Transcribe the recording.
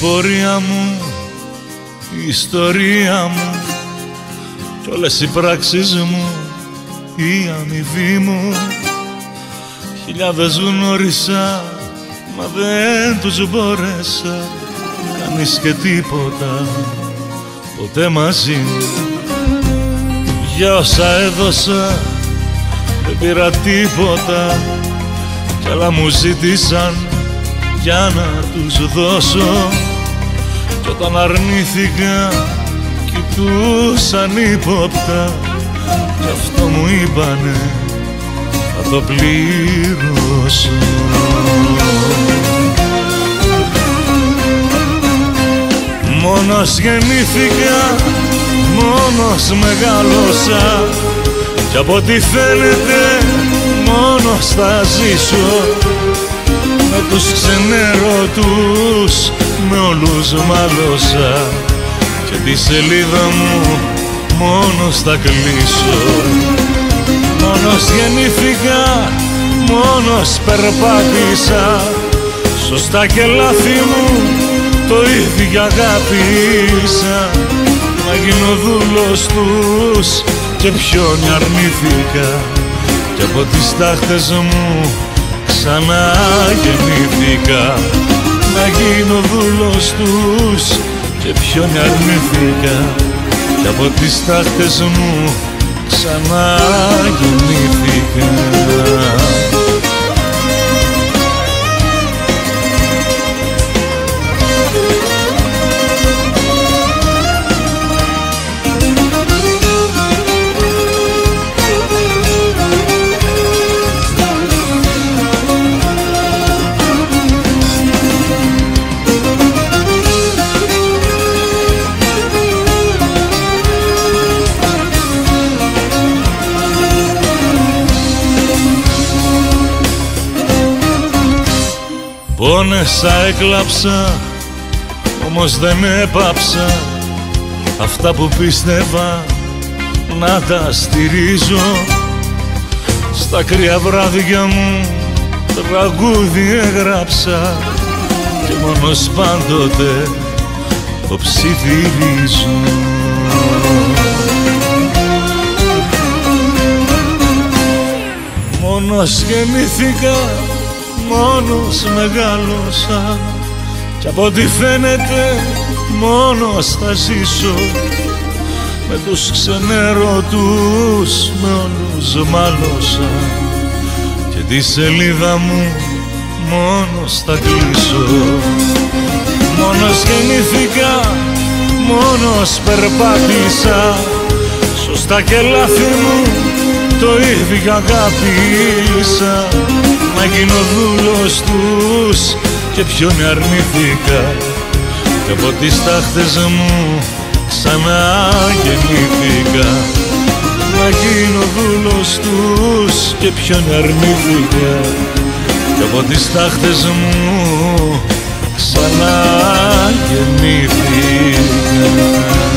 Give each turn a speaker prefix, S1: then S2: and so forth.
S1: πορεία μου, η ιστορία μου κι όλες οι πράξεις μου, η αμοιβή μου. Χιλιάδες γνώρισα, μα δεν τους μπόρεσα, κανείς και τίποτα, ποτέ μαζί μου. Για όσα έδωσα δεν πήρα τίποτα κι άλλα μου ζήτησαν για να τους δώσω. Κι όταν αρνήθηκα κοιτούσαν ύποπτα κι αυτό μου είπανε θα το πληρώσω. Μόνος γεννήθηκα, μόνος μεγάλωσα κι από ό,τι φαίνεται μόνος θα ζήσω. Με τους ξενέρωτους με όλους μάλωσα και τη σελίδα μου μόνος θα κλείσω. Μόνος γεννήθηκα, μόνος περπάτησα, σωστά και λάθη μου το ίδιο αγάπησα. Να γίνω δούλος τους και ποιον αρνήθηκα κι από τις τάχτες μου ξανά γεννήθηκα. Να γίνω δούλος τους και ποιον αρνήθηκα κι από τις τάχτες μου ξανά γεννήθηκα. Πόνεσα, έκλαψα, όμως δεν έπαψα αυτά που πίστευα να τα στηρίζω. Στα κρύα βράδια μου τραγούδι έγραψα και μόνος πάντοτε το ψιθυρίζω. Μόνος γεννήθηκα, μόνος μεγάλωσα κι από ό,τι φαίνεται μόνος θα ζήσω. Με τους ξενέρωτους με όλους μάλωσα και τη σελίδα μου μόνος θα κλείσω. Μόνος γεννήθηκα, μόνος περπάτησα, σωστά και λάθη μου το ίδιο αγάπησα. Να γίνω δούλος τους και ποιον αρνήθηκα κι από τις τάχτες μου ξανά γεννήθηκα. Να γίνω δούλος τους και ποιον αρνήθηκα κι από τις τάχτες μου ξανά γεννήθηκα.